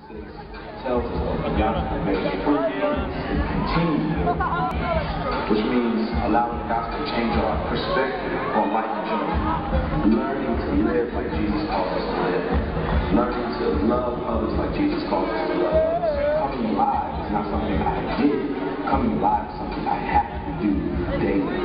tells us that the gospel may continue, which means allowing the gospel to change our perspective on life in general. Learning to live like Jesus calls us to live. Learning to love others like Jesus calls us to love others. Coming alive is not something I did. Coming alive is something I have to do daily.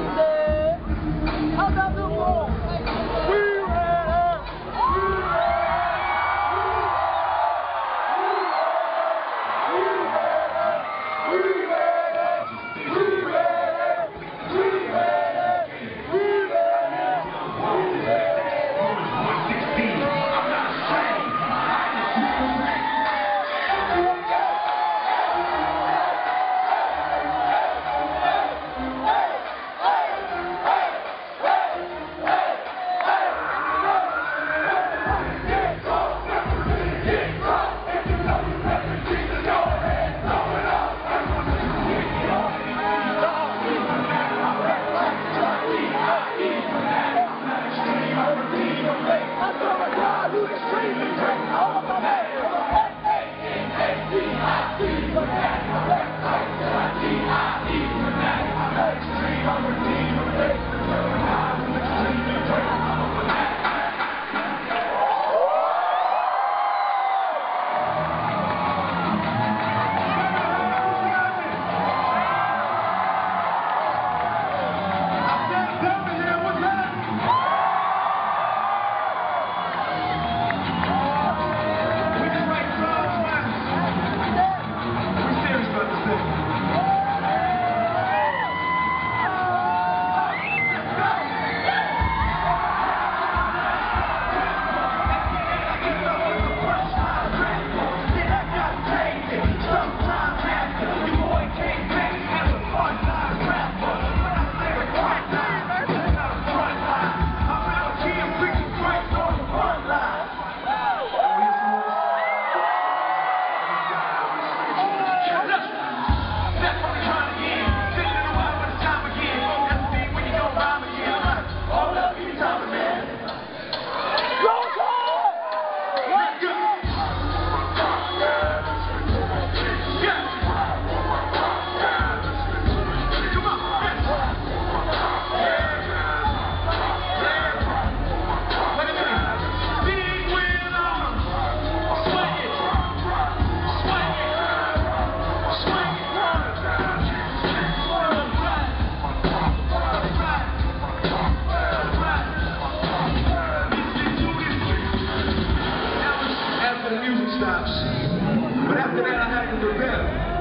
But after that, I had to rebel. You got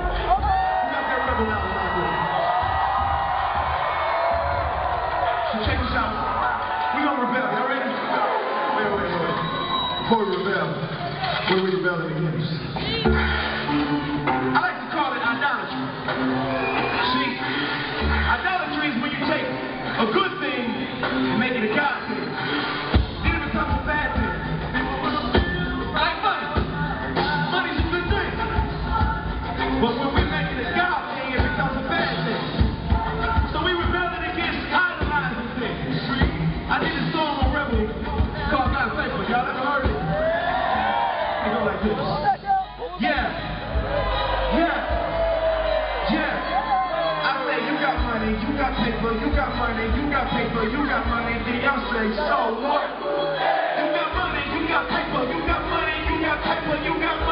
that rebel out of my room. So check this out. We gonna rebel. Y'all ready? Wait. Before we rebel, what are we rebelling against? I like to call it idolatry. See, idolatry is when you take a good thing and make it a God thing. Then it becomes a bad thing. Like money. Money's a good thing. But when we make it a God thing, it becomes a bad thing. So we rebelling against idolizing things. I did a song on Rebel called Not Faithful. Y'all ever heard it? It go like this. Yeah. I say you got money, you got paper, you got money, you got paper, you got money. Then y'all say, so what? You got money, you got paper, you got money, you got paper, you got money.